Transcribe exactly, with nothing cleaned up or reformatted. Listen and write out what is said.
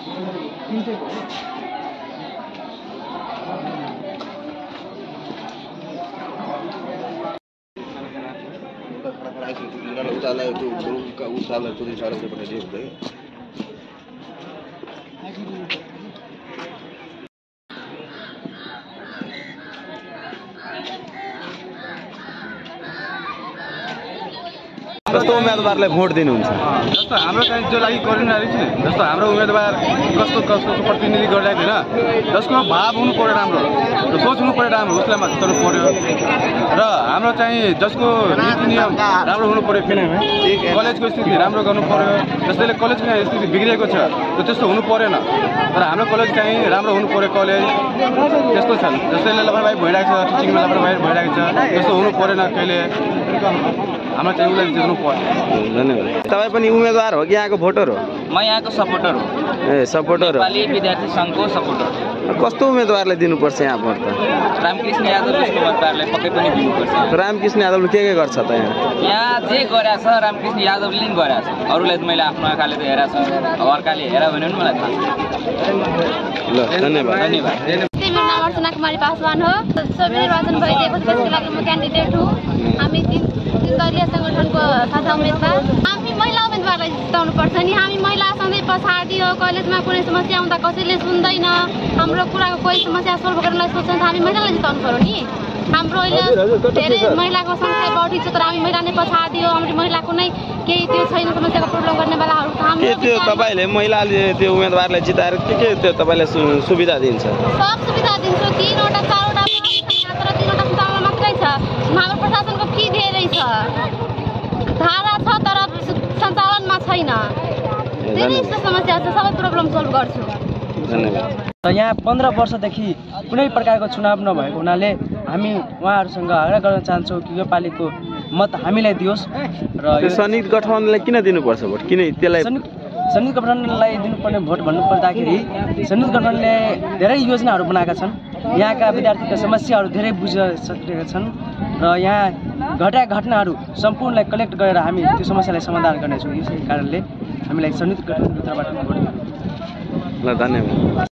उताला त्यो ग्रुपका उसालाई पुलिस सडक पे पठाइदिएको थियो कस्तो उम्मेदवारलाई भोट दिनुहुन्छ जस्तो हाम्रो चाहिँ जो लागि गरिरहेको छ नि जस्तो हाम्रो उम्मेदवार कस्तो कस्तो प्रतिनिधि गरिरहेको होइन जसको भाव हुनु पर्यो राम्रो र सोच हुनु पर्यो राम्रो उसलाई मात्र जिताउनु पर्यो र हाम्रो चाहिँ जसको नीति नियम राम्रो हुनु पर्यो कलेजको स्थिति राम्रो गर्नु पर्यो जसले कलेजको स्थिति बिग्रिएको छ त्यस्तो हुनु परेन तर हाम्रो कलेज चाहिँ राम्रो हुनु पर्यो कलेज त्यस्तो छ जसले लापरवाही भइरहेको छ टिचिङमा लापरवाही भइरहेको छ त्यस्तो हुनु परेन कहिले हाम्रो चाहिँ उसलाई जिताउनु पर्छ धन्यवाद तपाईँ पनि उम्मेदवार हो कि यहाँको भोटर हो म यहाँको सपोर्टर हो ए सपोर्टर हो नेपाली विद्यार्थी सङ्घको सपोर्टर कस्तो उम्मेदवारलाई दिनुपर्छ यहाँ भोट त रामकृष्ण यादव उम्मेदवारलाई पक्कै पनि दिनुपर्छ रामकृष्ण यादवले के के गर्छ त यहाँ यहाँ जे गरेछ रामकृष्ण यादवले नि गरेछ अरूलाई त मैले आफ्नो आँखाले त हेरेको छु अब अर्काले हेर भने पनि मलाई थाहा छ ल धन्यवाद धन्यवाद मेरो नाम अर्चना कुमारी पासवान हो सबै निर्वाचन भइदिएको त्यसको लागि म क्यान्डिडेट हुँ हामी तीन दलीय सङ्गठनको तथा उम्मेदवार हामी महिला उम्मेदवारलाई जिताउनु पर्छ नि हामी महिला सधैँ पछाडि हो कलेजमा कुनै समस्या आउँदा कसैले सुन्दैन हाम्रो कुराको कोही समस्या सोल्भ गर्नलाई सोच्छ हामी महिलालाई जिताउनु पर्यो नि हाम्रो अहिले धेरै महिलाको सङ्ख्या बढी छ तर हामी महिला नै पछाडि हो हाम्रो महिलाको नै केही त्यो छैन समस्याको प्रब्लम गर्ने बेलाहरू के त्यो तपाईँले महिलाले त्यो उम्मेदवारलाई जिताएर के के त्यो तपाईँलाई सुविधा दिन्छ सब सुविधा दिन्छु तीनवटा चारवटा तर तीनवटा सुविधा मात्रै छ हाम्रो प्रशासनको फी धेरै छ धारा छ तर सञ्चालनमा छैन धेरै समस्या छ सबै प्रब्लम सोल्भ गर्छु धन्यवाद र यहाँ पन्ध्र वर्षदेखि कुनै प्रकारको चुनाव नभएको हुनाले हामी उहाँहरूसँग आग्रह गर्न चाहन्छौँ कि यो पालिको मत हामीलाई दियोस् र संयुक्त गठबन्धनलाई किन दिनुपर्छ भोट किन त्यसलाई संयुक्त गठबन्धनलाई दिनुपर्ने भोट भन्नुपर्दाखेरि संयुक्त गठबन्धनले धेरै योजनाहरू बनाएका छन् यहाँका विद्यार्थीका समस्याहरू धेरै बुझिसकेका छन् र यहाँ घटा घटनाहरू सम्पूर्णलाई कलेक्ट गरेर हामी त्यो समस्यालाई समाधान गर्नेछौँ यसै कारणले हामीलाई संयुक्त गठबन्धनभित्रबाट भोट ल धन्यवाद।